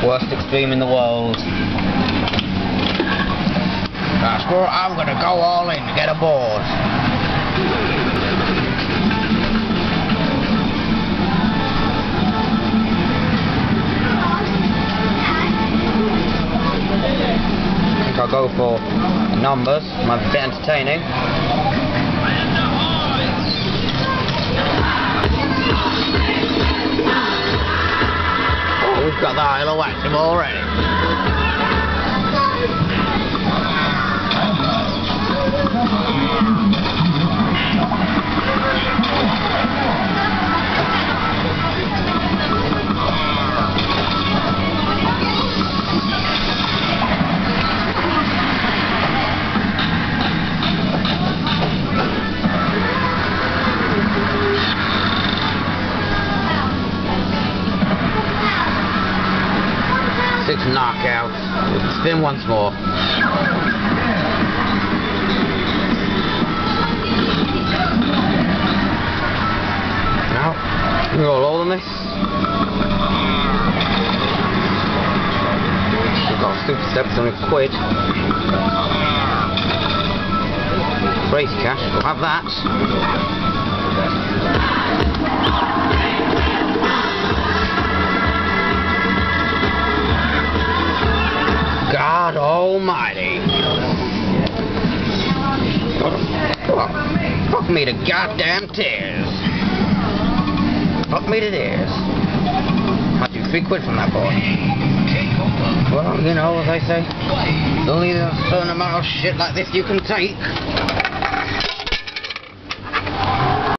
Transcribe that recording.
Worst extreme in the world. That's where I'm gonna go all in to get aboard. I think I'll go for numbers, might be a bit entertaining. Oh, we've got the Isle of Waxham already. 6 knockouts. Spin once more. Now, we're all on this. We've got super steps on a quid. Race cash, we'll have that. God almighty. Fuck me to goddamn tears. Fuck me to tears. I do 3 quid from that boy. Well, you know, as I say, there's only a certain amount of shit like this you can take.